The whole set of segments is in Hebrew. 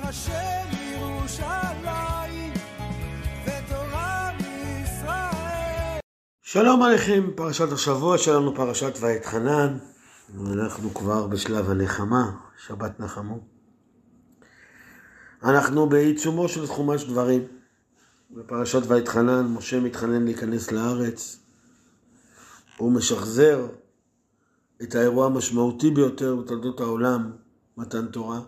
השם ירושלים ותורה מישראל. שלום עליכם, פרשת השבוע שלנו פרשת ואתחנן. אנחנו כבר בשלב הנחמה, שבת נחמו. אנחנו בעיצומו של חומש דברים. בפרשת ואתחנן משה מתחנן להיכנס לארץ. הוא משחזר את האירוע המשמעותי ביותר בתולדות העולם, מתן תורה.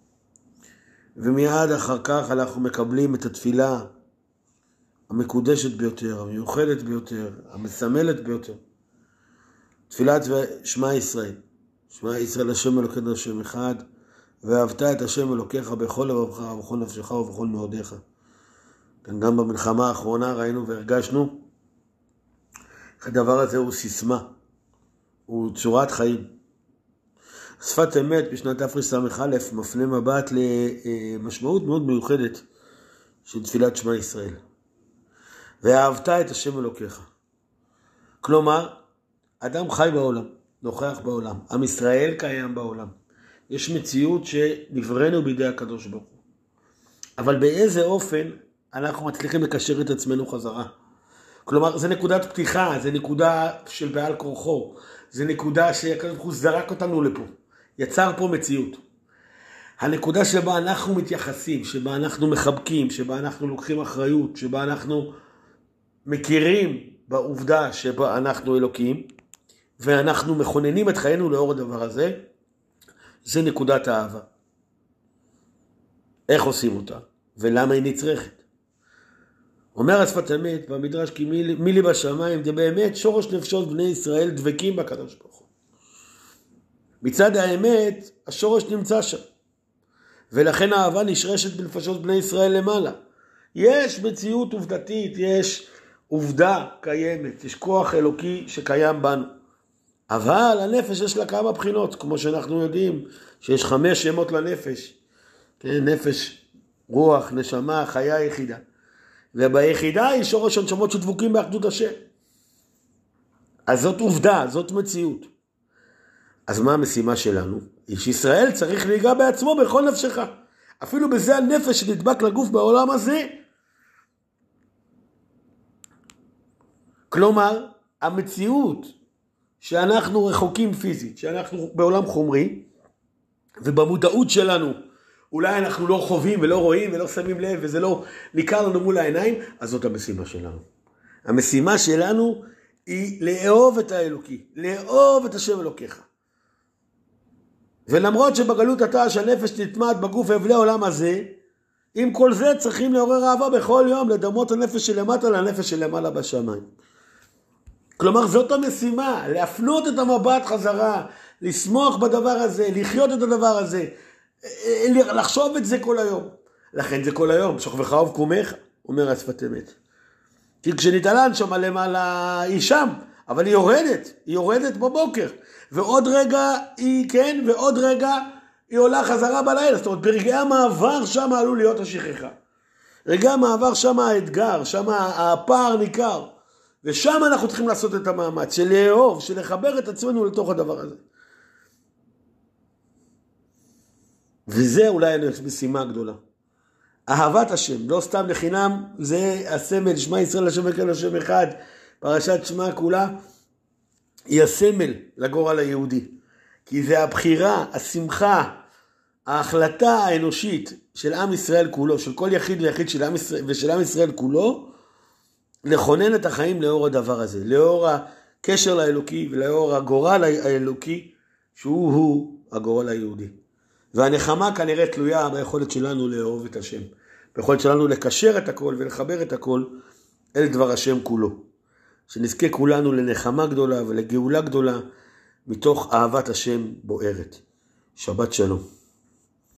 ומיד אחר כך אנחנו מקבלים את התפילה המקודשת ביותר, המיוחדת ביותר, המסמלת ביותר. תפילת שמע ישראל. שמע ישראל השם אלוקינו השם אחד, ואהבת את השם אלוקיך בכל לבבך ובכל נפשך ובכל מאודיך. כאן גם במלחמה האחרונה ראינו והרגשנו, הדבר הזה הוא סיסמה, הוא צורת חיים. שפת אמת בשנת תרס"א מפנה מבט למשמעות מאוד מיוחדת של תפילת שמע ישראל. ואהבת את השם אלוקיך. כלומר, אדם חי בעולם, נוכח בעולם. עם ישראל קיים בעולם. יש מציאות שנבראנו בידי הקדוש ברוך הוא. אבל באיזה אופן אנחנו מצליחים לקשר את עצמנו חזרה? כלומר, זה נקודת פתיחה, זה נקודה של בעל כורחו. זה נקודה שהקדוש ברוך הוא זרק אותנו לפה. יצר פה מציאות. הנקודה שבה אנחנו מתייחסים, שבה אנחנו מחבקים, שבה אנחנו לוקחים אחריות, שבה אנחנו מכירים בעובדה שבה אנחנו אלוקים, ואנחנו מכוננים את חיינו לאור הדבר הזה, זה נקודת האהבה. איך עושים אותה? ולמה היא נצרכת? אומר השפת אמת במדרש, כי מי לי בשמיים, זה באמת שורש נפשות בני ישראל דבקים בקדוש ברוך הוא. מצד האמת, השורש נמצא שם. ולכן האהבה נשרשת בנפשות בני ישראל למעלה. יש מציאות עובדתית, יש עובדה קיימת, יש כוח אלוקי שקיים בנו. אבל הנפש יש לה כמה בחינות, כמו שאנחנו יודעים, שיש 5 שמות לנפש. כן, נפש, רוח, נשמה, חיה יחידה. וביחידה היא שורש הנשמות שדבוקים באחדות השם. אז זאת עובדה, זאת מציאות. אז מה המשימה שלנו? איש ישראל צריך להיגע בעצמו בכל נפשך. אפילו בזה הנפש שנדבק לגוף בעולם הזה. כלומר, המציאות שאנחנו רחוקים פיזית, שאנחנו בעולם חומרי, ובמודעות שלנו, אולי אנחנו לא חווים ולא רואים ולא שמים לב, וזה לא ניכר לנו מול העיניים, אז זאת המשימה שלנו. המשימה שלנו היא לאהוב את האלוקי, לאהוב את השם אלוקיך. ולמרות שבגלות אתה שהנפש תתמד בגוף אבלי העולם הזה, עם כל זה צריכים לעורר אהבה בכל יום, לדמות הנפש שלמטה לנפש שלמעלה בשמיים. כלומר זאת המשימה, להפנות את המבט חזרה, לשמוח בדבר הזה, לחיות את הדבר הזה, לחשוב את זה כל היום. לכן זה כל היום, שוכבך ובקומך, אומר השפת אמת. כי כשנתעלן שם למעלה היא שם, אבל היא יורדת בבוקר. ועוד רגע היא, כן, ועוד רגע היא עולה חזרה בלילה. זאת אומרת, ברגעי המעבר שם עלול להיות השכחה. רגעי המעבר שם האתגר, שם הפער ניכר. ושם אנחנו צריכים לעשות את המאמץ, של לאהוב, של לחבר את עצמנו לתוך הדבר הזה. וזה אולי המשימה גדולה. אהבת השם, לא סתם לחינם, זה הסמל, שמע ישראל השם אלוקינו השם אחד, פרשת שמע כולה, היא הסמל לגורל היהודי. כי זה הבחירה, השמחה, ההחלטה האנושית של עם ישראל כולו, של כל יחיד ויחיד של עם ישראל, ושל עם ישראל כולו, לכונן את החיים לאור הדבר הזה, לאור הקשר לאלוקי ולאור הגורל האלוקי, שהוא הגורל היהודי. והנחמה כנראה תלויה ביכולת שלנו לאהוב את השם, ביכולת שלנו לקשר את הכל ולחבר את הכל אל דבר השם כולו. שנזכה כולנו לנחמה גדולה ולגאולה גדולה מתוך אהבת השם בוערת. שבת שלום.